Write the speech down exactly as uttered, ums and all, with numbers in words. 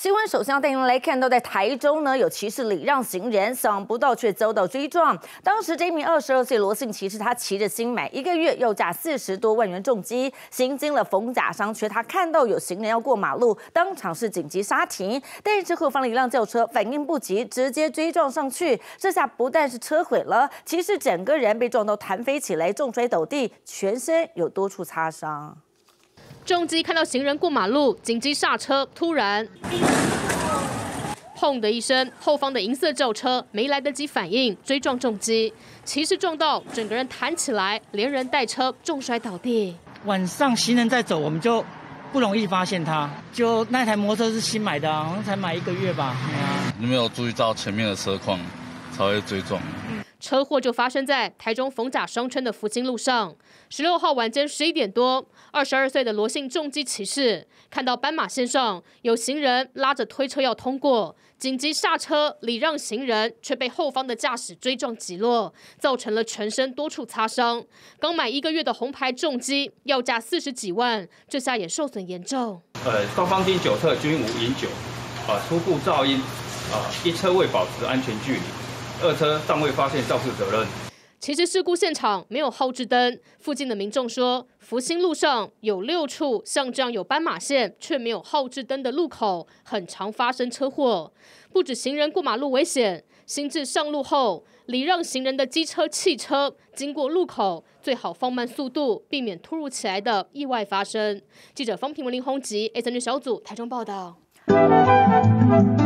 新闻首先要带您来看到，在台中呢有骑士礼让行人，想不到却遭到追撞。当时这一名二十二岁罗姓骑士，他骑着新买一个月要价四十多万元重机，行经了逢甲商圈，他看到有行人要过马路，当场是紧急刹停，但是后方的一辆轿车反应不及，直接追撞上去。这下不但是车毁了，骑士整个人被撞到弹飞起来，重摔倒地，全身有多处擦伤。 重机看到行人过马路，紧急刹车，突然，砰的一声，后方的银色轿车没来得及反应，追撞重机，骑士撞到整个人弹起来，连人带车重摔倒地。 晚上行人在走，我们就不容易发现他。就那台摩托车是新买的，好像才买一个月吧。对啊， 你没有注意到前面的车况，才会追撞。 车祸就发生在台中逢甲商圈的福兴路上。十六号晚间十一点多，二十二岁的罗姓重机骑士看到斑马线上有行人拉着推车要通过，紧急刹车礼让行人，却被后方的驾驶追撞击落，造成了全身多处擦伤。刚买一个月的红牌重机，要价四十几万，这下也受损严重。 呃，双方经酒测均无饮酒，啊，初步噪音，啊，一车未保持安全距离。 二车尚未发现肇事责任。 其实事故现场没有后置灯，附近的民众说，福兴路上有六处像这样有斑马线却没有后置灯的路口，很常发生车祸。不止行人过马路危险，新制上路后，礼让行人的机车、汽车经过路口，最好放慢速度，避免突如其来的意外发生。记者方平文林宏吉 ，A 三 News 小组台中报道。